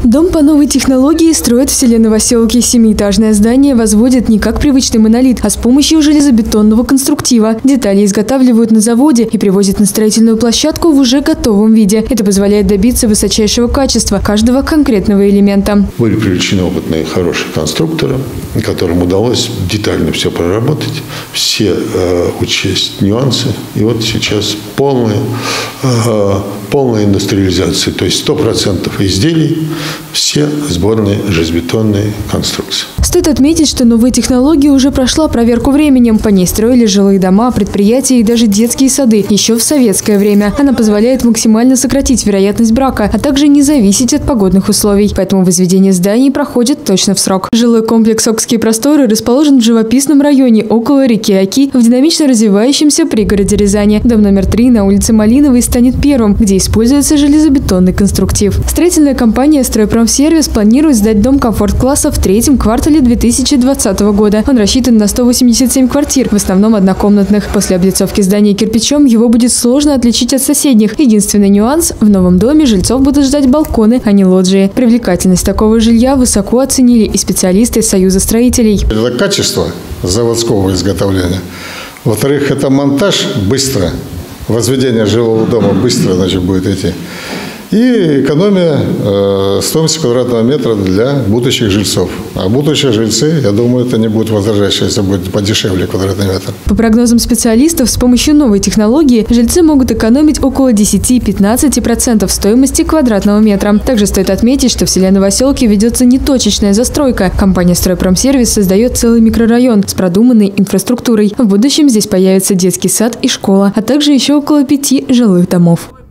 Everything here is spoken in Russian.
Дом по новой технологии строят в селе Новоселки. Семиэтажное здание возводят не как привычный монолит, а с помощью железобетонного конструктива. Детали изготавливают на заводе и привозят на строительную площадку в уже готовом виде. Это позволяет добиться высочайшего качества каждого конкретного элемента. Были привлечены опытные, хорошие конструкторы, которым удалось детально все проработать, все учесть нюансы. И вот сейчас полная индустриализация, то есть 100% изделий, все сборные железобетонные конструкции. Стоит отметить, что новая технология уже прошла проверку временем. По ней строили жилые дома, предприятия и даже детские сады еще в советское время. Она позволяет максимально сократить вероятность брака, а также не зависеть от погодных условий. Поэтому возведение зданий проходит точно в срок. Жилой комплекс «Окские просторы» расположен в живописном районе около реки Оки в динамично развивающемся пригороде Рязани. Дом номер 3 на улице Малиновой станет первым, где используется железобетонный конструктив. Строительная компания «Стройпромсервис» планирует сдать дом комфорт-класса в третьем квартале 2020 года. Он рассчитан на 187 квартир, в основном однокомнатных. После облицовки здания кирпичом его будет сложно отличить от соседних. Единственный нюанс – в новом доме жильцов будут ждать балконы, а не лоджии. Привлекательность такого жилья высоко оценили и специалисты Союза строителей. Это качество заводского изготовления. Во-вторых, это монтаж быстро. Возведение жилого дома быстро, будет идти. И экономия стоимости квадратного метра для будущих жильцов. А будущие жильцы, я думаю, это не будет возражать, если будет подешевле квадратный метр. По прогнозам специалистов, с помощью новой технологии жильцы могут экономить около 10-15% стоимости квадратного метра. Также стоит отметить, что в селе Новоселки ведется не точечная застройка. Компания «Стройпромсервис» создает целый микрорайон с продуманной инфраструктурой. В будущем здесь появится детский сад и школа, а также еще около 5 жилых домов.